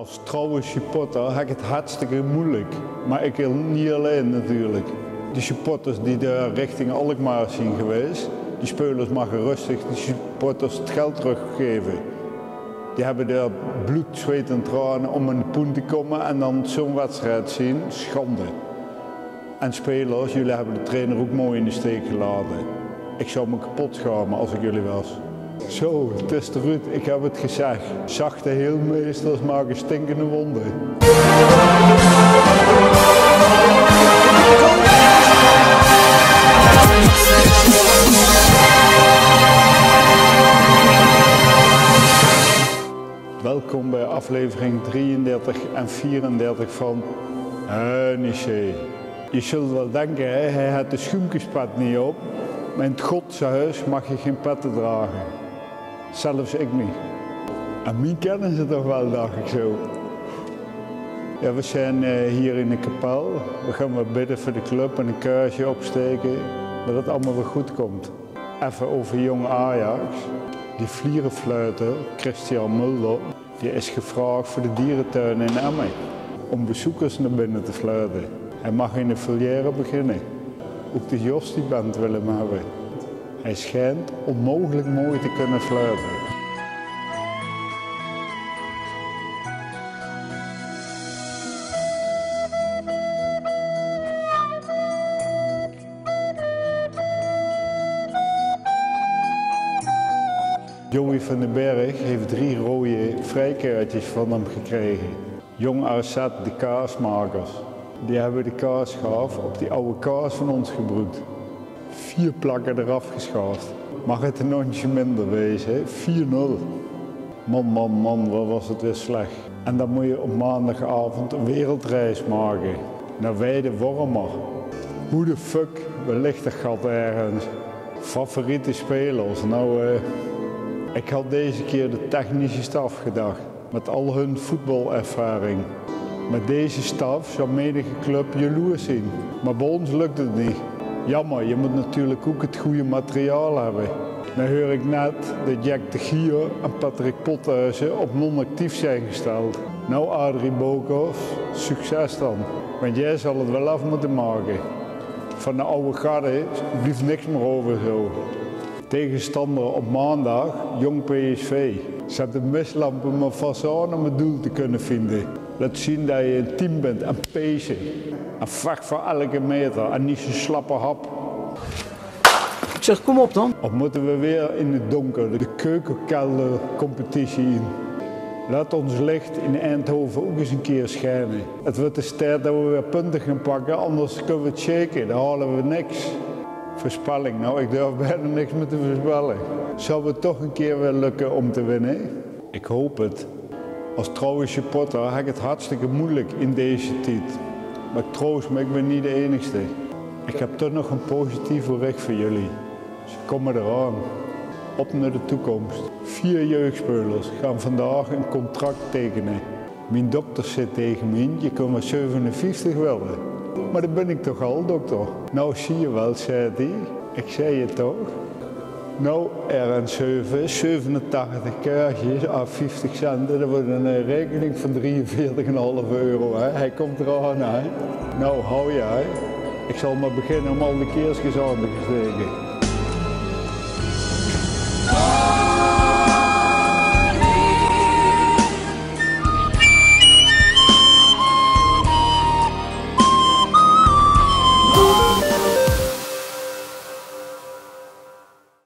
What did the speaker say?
Als trouwe supporter heb ik het hartstikke moeilijk, maar ik niet alleen natuurlijk. De supporters die daar richting Alkmaar zijn geweest, die spelers mogen rustig de supporters het geld teruggeven. Die hebben daar bloed, zweet en tranen om in de poen te komen en dan zo'n wedstrijd zien, schande. En spelers, jullie hebben de trainer ook mooi in de steek gelaten. Ik zou me kapot schamen als ik jullie was. Zo, het is de Ruud, ik heb het gezegd. Zachte heelmeesters maken stinkende wonden. Welkom bij aflevering 33 en 34 van NEC. Je zult wel denken, hij had de schoentjespet niet op, maar in het Godse huis mag je geen petten dragen. Zelfs ik niet. En mij kennen ze toch wel, dacht ik zo. Ja, we zijn hier in de kapel. We gaan wat bidden voor de club en een kaarsje opsteken, dat het allemaal weer goed komt. Even over jong Ajax. Die vlierenfluiter, Christian Mulder, die is gevraagd voor de dierentuin in Emmen. Om bezoekers naar binnen te fluiten. Hij mag in de volière beginnen. Ook de Jos die band wil hem hebben. Hij schijnt onmogelijk mooi te kunnen fluiten. Joey van den Berg heeft 3 rode vrijkaartjes van hem gekregen. Jong AZ, de kaasmakers. Die hebben de kaasgaaf op die oude kaas van ons gebruikt. 4 plakken eraf geschaafd. Mag het een nonsje minder wezen, 4-0. Man, wat was het weer slecht. En dan moet je op maandagavond een wereldreis maken. Naar Weide-Wormer. Hoe de fuck, waar ligt dat gat ergens? Favoriete spelers, ik had deze keer de technische staf gedacht, met al hun voetbalervaring. Met deze staf zou menige club jaloers zijn, maar bij ons lukt het niet. Jammer, je moet natuurlijk ook het goede materiaal hebben. Dan hoor ik net dat Jack de Gier en Patrick Pothuizen op non-actief zijn gesteld. Nou Adrie Bokhoff, succes dan, want jij zal het wel af moeten maken. Van de oude garde blijft niks meer over zo. Tegenstander op maandag, Jong PSV. Zet de mislampen maar vast aan om het doel te kunnen vinden. Laat zien dat je een team bent en pezen. En vecht voor elke meter en niet zo'n slappe hap. Ik zeg, kom op dan. Of moeten we weer in het donker de keukenkeldercompetitie in? Laat ons licht in Eindhoven ook eens een keer schijnen. Het wordt de tijd dat we weer punten gaan pakken, anders kunnen we het shaken, dan halen we niks. Voorspelling, nou ik durf bijna niks meer te voorspellen. Zou het toch een keer weer lukken om te winnen? Ik hoop het. Als trouwe supporter heb ik het hartstikke moeilijk in deze tijd. Maar ik troost me, ik ben niet de enigste. Ik heb toch nog een positief bericht voor jullie. Ze komen eraan. Op naar de toekomst. 4 jeugdspelers gaan vandaag een contract tekenen. Mijn dokter zit tegen me, je kunt maar 57 willen. Maar dat ben ik toch al, dokter? Nou zie je wel, zei hij. Ik zei het toch? Nou, RN7, 87 kaartjes à 50 cent. Dat wordt een rekening van 43,5 euro. Hè? Hij komt eraan, hè? Nou, hou je, hè? Ik zal maar beginnen om al de keersjes aan te steken.